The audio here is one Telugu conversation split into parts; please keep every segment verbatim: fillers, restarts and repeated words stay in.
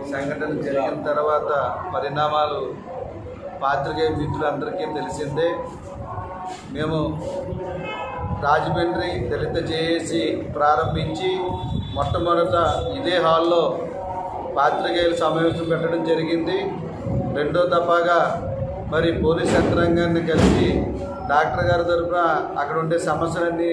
సంఘటన జరిగిన తర్వాత పరిణామాలు పాత్రికేయ మిత్రులందరికీ తెలిసిందే. మేము రాజమండ్రి దళిత జేఏసీ ప్రారంభించి మొట్టమొదట ఇదే హాల్లో పాత్రికేయుల సమావేశం పెట్టడం జరిగింది. రెండో దఫాగా మరి పోలీస్ యంత్రాంగాన్ని కలిసి డాక్టర్ గారి తరఫున అక్కడ ఉండే సమస్యలన్నీ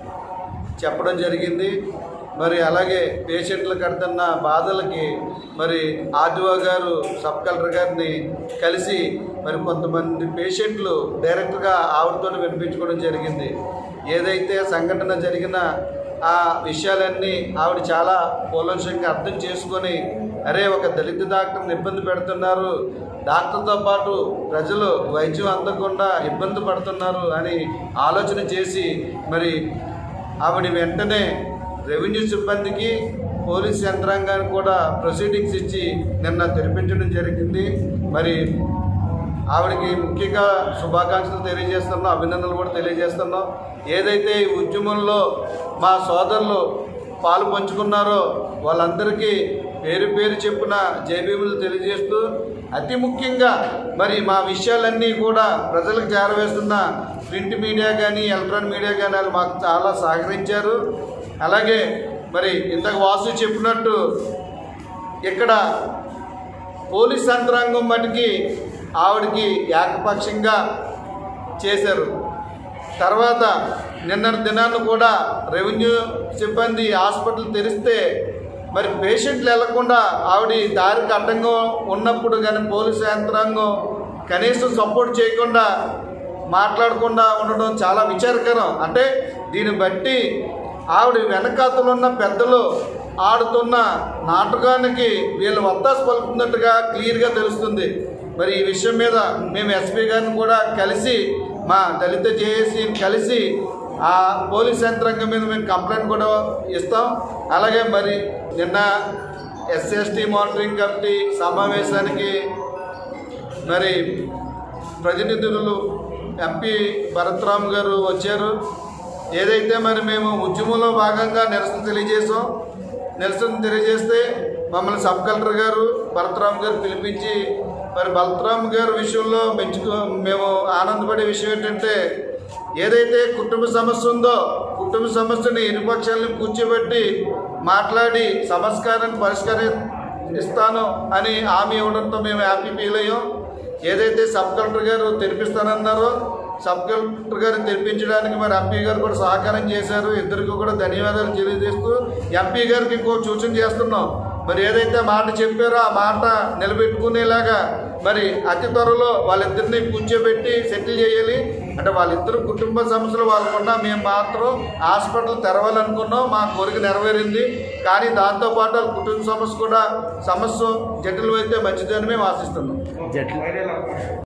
చెప్పడం జరిగింది. మరి అలాగే పేషెంట్లు కడుతున్న బాధలకి మరి ఆర్డీఓ గారు సబ్ కలెక్టర్ గారిని కలిసి మరి కొంతమంది పేషెంట్లు డైరెక్ట్గా ఆవిడతో వినిపించుకోవడం జరిగింది. ఏదైతే సంఘటన జరిగిన ఆ విషయాలన్నీ ఆవిడ చాలా కూలంకషంగా అర్థం చేసుకొని, అరే ఒక దళిత డాక్టర్ని ఇబ్బంది పెడుతున్నారు, డాక్టర్తో పాటు ప్రజలు వైద్యం అందకుండా ఇబ్బంది పడుతున్నారు అని ఆలోచన చేసి మరి ఆవిడ వెంటనే రెవెన్యూ సిబ్బందికి పోలీస్ యంత్రాంగానికి కూడా ప్రొసీడింగ్స్ ఇచ్చి నిన్న తెరిపించడం జరిగింది. మరి ఆవిడకి ముఖ్యంగా శుభాకాంక్షలు తెలియజేస్తున్నాం, అభినందనలు కూడా తెలియజేస్తున్నాం. ఏదైతే ఈ ఉద్యమంలో మా సోదరులు పాలు పంచుకున్నారో వాళ్ళందరికీ పేరు పేరు చెప్పున జైభీములు తెలియజేస్తూ, అతి ముఖ్యంగా మరి మా విషయాలన్నీ కూడా ప్రజలకు చేరవేస్తున్న ప్రింట్ మీడియా కానీ ఎలక్ట్రానిక్ మీడియా కానీ వాళ్ళు మాకు చాలా సహకరించారు. అలాగే మరి ఇంతకు వాసు చెప్పినట్టు ఇక్కడ పోలీస్ యంత్రాంగం మటుకి ఆవిడకి ఏకపక్షంగా చేశారు. తర్వాత నిన్న దినాన్ని కూడా రెవెన్యూ సిబ్బంది హాస్పిటల్ తెరిస్తే మరి పేషెంట్లు వెళ్లకుండా ఆవిడ దారికి అడ్డంగా ఉన్నప్పుడు కానీ పోలీసు యంత్రాంగం కనీసం సపోర్ట్ చేయకుండా మాట్లాడకుండా ఉండడం చాలా విచారకరం. అంటే దీన్ని బట్టి ఆవిడ వెనకాతలు ఉన్న పెద్దలు ఆడుతున్న నాటకానికి వీళ్ళు వత్తాసు పలుకుతున్నట్టుగా క్లియర్గా తెలుస్తుంది. మరి ఈ విషయం మీద మేము ఎస్పీ గారిని కూడా కలిసి మా దళిత జేఏసీని కలిసి ఆ పోలీస్ యంత్రాంగం మీద మేము కంప్లైంట్ కూడా ఇస్తాం. అలాగే మరి నిన్న ఎస్సీ ఎస్టీ మానిటరింగ్ కమిటీ సమావేశానికి మరి ప్రతినిధులు ఎంపీ భరత్రామ్ గారు వచ్చారు. ఏదైతే మరి మేము ఉద్యమంలో భాగంగా నిరసన తెలియజేసాం, నిరసన తెలియజేస్తే మమ్మల్ని సబ్ కలెక్టర్ గారు భరత్రామ్ గారు పిలిపించి మరి భరత్రామ్ గారి విషయంలో మెచ్చుకో మేము ఆనందపడే విషయం ఏంటంటే, ఏదైతే కుటుంబ సమస్య ఉందో కుటుంబ సమస్యని ఇరుపక్షాలను కూర్చోబెట్టి మాట్లాడి సమస్కారాన్ని పరిష్కరిస్తాను అని హామీ ఇవ్వడంతో మేము హ్యాపీ ఫీల్ అయ్యాం. ఏదైతే సబ్ కలెక్టర్ గారు తెరిపిస్తానన్నారో సబ్ కలెక్టర్ గారు తెరిపించడానికి మరి ఎంపీ గారు కూడా సహకారం చేశారు. ఇద్దరికి కూడా ధన్యవాదాలు తెలియజేస్తూ ఎంపీ గారికి ఇంకో సూచన చేస్తున్నాం. మరి ఏదైతే మాట చెప్పారో ఆ మాట నిలబెట్టుకునేలాగా మరి అతి త్వరలో వాళ్ళిద్దరిని కూర్చోబెట్టి సెటిల్ చేయాలి. అంటే వాళ్ళిద్దరు కుటుంబ సమస్యలు వాళ్ళకున్నా మేము మాత్రం హాస్పిటల్ తెరవాలనుకున్నాం, మా కోరిక నెరవేరింది. కానీ దాంతోపాటు వాళ్ళ కుటుంబ సమస్య కూడా సమస్య జటిలం అయితే మంచిదని మేము ఆశిస్తున్నాం.